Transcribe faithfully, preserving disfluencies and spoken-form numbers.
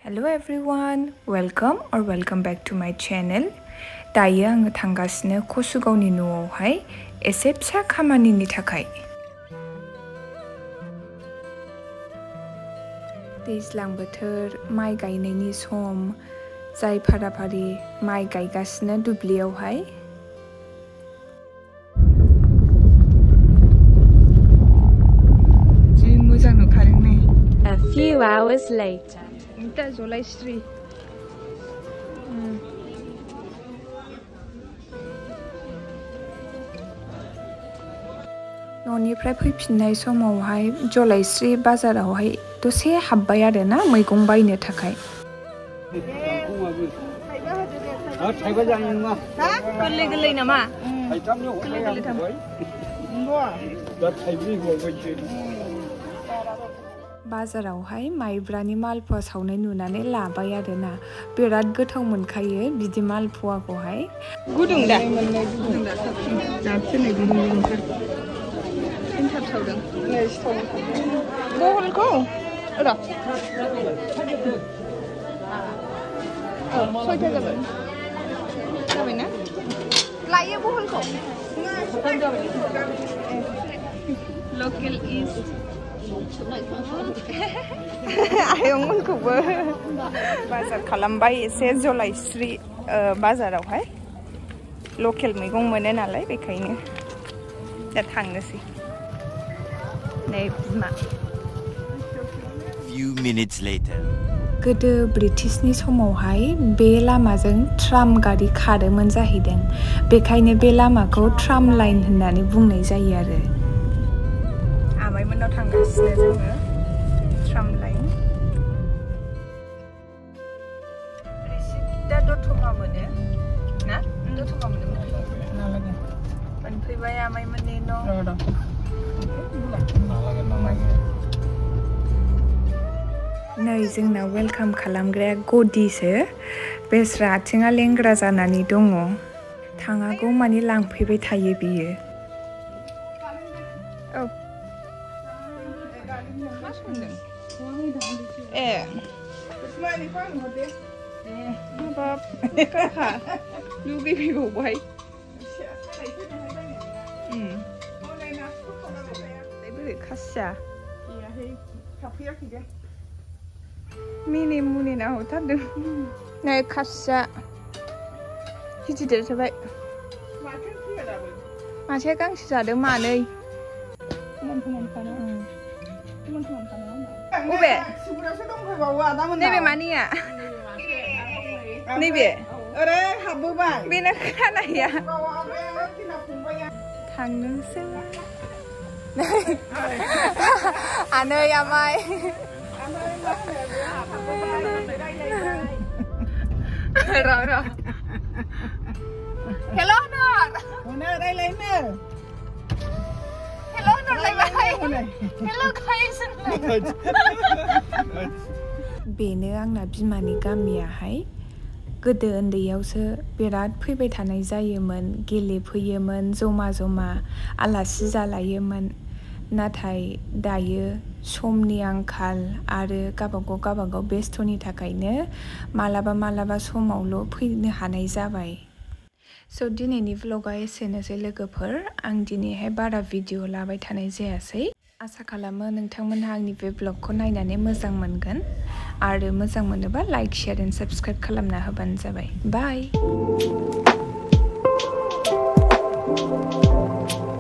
Hello everyone, welcome or welcome back to my channel. दायो आङो थांगासिनो कसुगावनि न'आवहाय एसे फिसा खामानिनि थाखाय। दैज्लां बोथोर माइ गायनायनि सम जाय फाराफारि माइ गायगासिनो दुब्लियावहाय। जि मोजां नुखादों नै। A few hours later. दा जलायस्रि न'निफ्राय फैफिननाय समावहाय जलायस्रि बाजारावहाय दसे हाबबाय आरो ना मैगं बायनो थाखाय। गोरलै गोरलै नामा? गोरलै गोरलै थाम। बाजारावहाय माइब्रानि मालपुवा सावनाय नुनानै लाबाय आरोना बिराद गोथाव मोनखायो बिदि मालपुवाखौहाय। गुदुं दा गुदुं दा जाफिननाय गुदुं ओंखार एन्थाब सावदों नै सिथाव बहलखौ र' औ सयथा जाबाय जाबायना लायो बहलखौ लकेल इज आयंमोनखौबो बाजार खालामबाय एसे जलायस्रि बाजारावहाय लकेल मैगं मोनो नालाय बेखायनो दा थांनोसै नै बिमा। Few minutes later. गोदो ब्रिटिशनि समावहाय बे लामाजों ट्राम गारि खारोमोन जाहैदों बेखायनो बे लामाखौ ट्राम लाइन होननानै बुंनाय जायो आरो। आमाइमोननाव थांगासिनो जोङो ट्राम लाइन। रिसिप्टआ दतमा मोनो ना दतमा मोनो मोनफैबाय आमाइमोननि न'। नै जोंना वेलकाम खालामग्राया गदिसो बेस्रा आथिङा लेंग्रा जानानै दङ थाङागौ मानि लांफैबाय थायो बियो। औ ए हाबाब काका लुगैफैबावबाय बोरै खासिया मिनि मुनि नाहरथारदों नै खासिया गिदिर जाबाय मासे गांसो जादों मानै बबे नैबे मानिया नैबे ओरै हाबबोबाय बेना खानाया थांनोसै आनै आमाइ र' र' हेल' होनर होनो रायलायनो हेल' होनरलायबाय हेल' गाइस बेनो आंना बिमानि गामियाहाय गोदो उन्दैयावसो बिराद फैबाय थानाय जायोमोन गेलेफैयोमोन जमा जमा आलासि जालायोमोन नाथाय दायो समनि आंखाल आरो गावबागाव गावबागाव बेस्थ'नि थाखायनो मालाबा मालाबा समावल' फैनो हानाय जाबाय। स' दिनैनि व्लगा एसेनोसै लोगोफोर आं दिनैहाय बारा भिडिअ लाबाय थानाय जायासै आसा खालामो नोंथांमोनहा आंनि बे ब्लगखौ नायनानै मोजां मोनगोन आरो मोजां मोनोबा लाइक शेयार एन्ड साबस्क्राइब खालामना होबानो जाबाय। बाय।